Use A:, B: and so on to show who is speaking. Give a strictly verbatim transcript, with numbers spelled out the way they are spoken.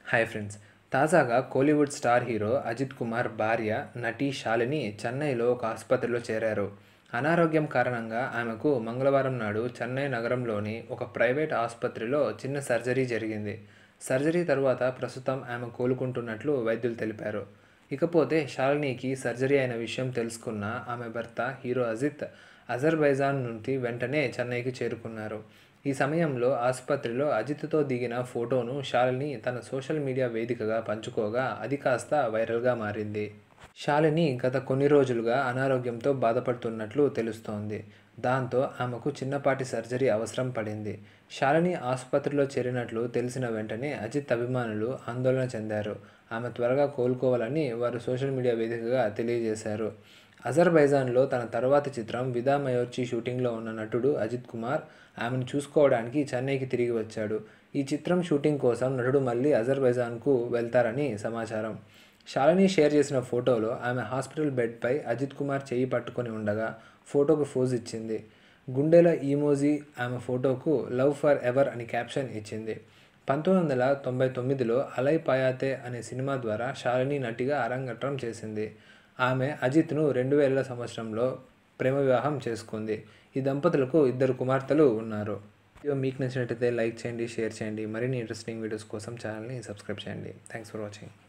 A: Hi friends. తాజాగా Kollywood star hero Ajith Kumar భార్య నటి శాలిని చెన్నైలో ఒక ఆసుపత్రిలో చేరారు. అనారోగ్యం కారణంగా ఆమెకు మంగళవారం నాడు చెన్నై నగరంలోని ఒక ప్రైవేట్ ఆసుపత్రిలో చిన్న సర్జరీ జరిగింది. సర్జరీ తరువాత ప్రస్తుతం ఆమె కోలుకుంటున్నట్లు వైద్యులు తెలిపారు. ఇకపోతే శాలినికి సర్జరీ అయిన విషయం తెలుసుకున్న ఆమె భర్త హీరో అజిత్ అజర్బైజాన్ నుండి వెంటనే చెన్నైకి చేరుకున్నారు. ఈ సమయంలో ఆసుపత్రిలో అజిత్తో దిగిన ఫోటోను శాలిని తన సోషల్ మీడియా వేదికగా పంచుకోగా అది కాస్త వైరల్గా మారింది. శాలిని గత కొన్ని రోజులుగా అనారోగ్యంతో బాధపడుతున్నట్లు తెలుస్తోంది. దాంతో ఆమెకు చిన్నపాటి సర్జరీ అవసరం పడింది. శాలిని ఆసుపత్రిలో చేరినట్లు తెలిసిన వెంటనే అజిత్ అభిమానులు ఆందోళన చెందారు. ఆమె త్వరగా కోలుకోవాలని వారు సోషల్ మీడియా వేదికగా తెలియజేశారు. అజర్బైజాన్లో తన తర్వాతి చిత్రం విదా మయోర్చి షూటింగ్లో ఉన్న నటుడు అజిత్ కుమార్ ఆమెను చూసుకోవడానికి చెన్నైకి తిరిగి వచ్చాడు. ఈ చిత్రం షూటింగ్ కోసం నటుడు మళ్ళీ అజర్బైజాన్కు వెళ్తారని సమాచారం. శాలిని షేర్ చేసిన ఫోటోలో ఆమె హాస్పిటల్ బెడ్పై అజిత్ కుమార్ చేయి పట్టుకొని ఉండగా ఫోటోకు ఫోజ్ ఇచ్చింది. గుండెల ఈమోజీ ఆమె ఫోటోకు లవ్ ఫర్ ఎవర్ అని క్యాప్షన్ ఇచ్చింది. పంతొమ్మిది వందల తొంభై తొమ్మిదిలో అలై పాయాతే అనే సినిమా ద్వారా శాలిని నటిగా అరంగేట్రం చేసింది. ఆమె అజిత్ను రెండు వేల సంవత్సరంలో ప్రేమ వివాహం చేసుకుంది. ఈ దంపతులకు ఇద్దరు కుమార్తెలు ఉన్నారు. వీడియో మీకు నచ్చినట్లయితే లైక్ చేయండి, షేర్ చేయండి. మరిన్ని ఇంట్రెస్టింగ్ వీడియోస్ కోసం ఛానల్ని సబ్స్క్రైబ్ చేయండి. Thanks for watching.